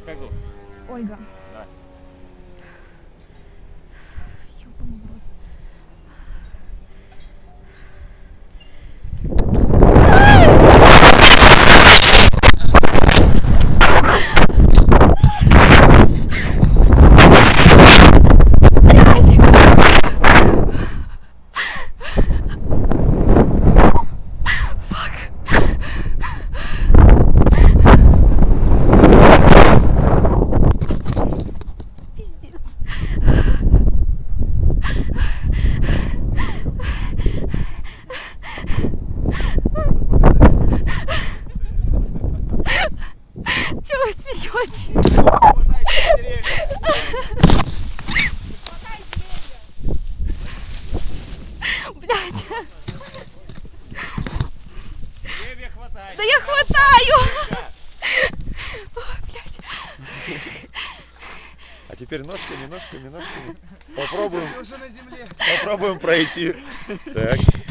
Как зовут? Ольга. Да. Ёбаный в рот. Чего вы смеетесь? Блядь. Деревья хватай. Да я хватаю! Ой, блядь. А теперь ножками. Попробуем пройти. Так.